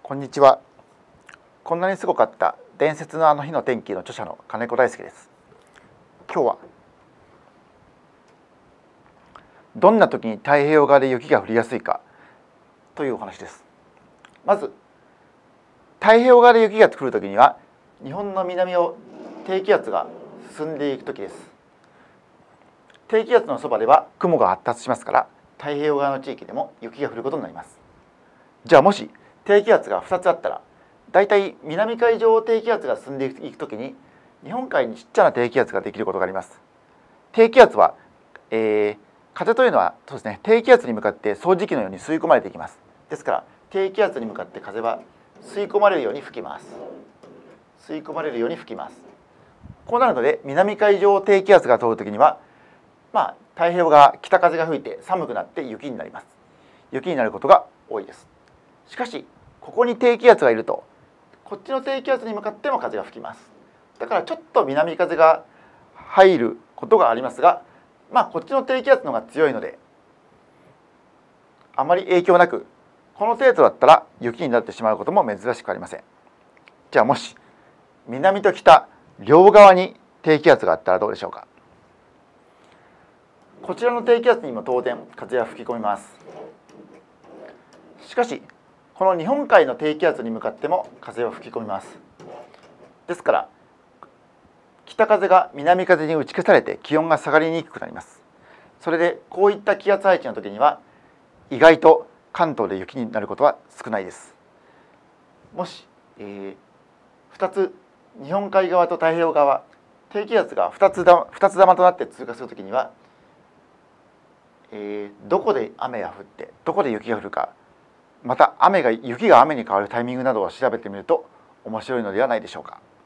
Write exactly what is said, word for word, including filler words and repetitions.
こんにちは。こんなにすごかった伝説のあの日の天気の著者の金子大輔です。今日はどんな時に太平洋側で雪が降りやすいかというお話です。まず太平洋側で雪が降る時には日本の南を低気圧が進んでいく時です。低気圧のそばでは雲が発達しますから太平洋側の地域でも雪が降ることになります。じゃあもし低気圧がふたつあったらだいたい南海上を低気圧が進んでいくときに日本海にちっちゃな低気圧ができることがあります。低気圧は、えー、風というのはそうですね、低気圧に向かって掃除機のように吸い込まれていきます。ですから低気圧に向かって風は吸い込まれるように吹きます。吸い込まれるように吹きます。こうなるので南海上を低気圧が通るときには、まあ、太平洋側北風が吹いて寒くなって雪になります。雪になることが多いです。しかしここに低気圧がいるとこっちの低気圧に向かっても風が吹きます。だからちょっと南風が入ることがありますが、まあこっちの低気圧の方が強いのであまり影響なく、この程度だったら雪になってしまうことも珍しくありません。じゃあもし南と北両側に低気圧があったらどうでしょうか。こちらの低気圧にも当然風は吹き込みます。しかしこの日本海の低気圧に向かっても風を吹き込みます。ですから北風が南風に打ち消されて気温が下がりにくくなります。それでこういった気圧配置の時には意外と関東で雪になることは少ないです。もし、えー、ふたつ日本海側と太平洋側低気圧がふたつだふたつ玉となって通過する時には、えー、どこで雨が降ってどこで雪が降るか、また雨が雪が雨に変わるタイミングなどを調べてみると面白いのではないでしょうか。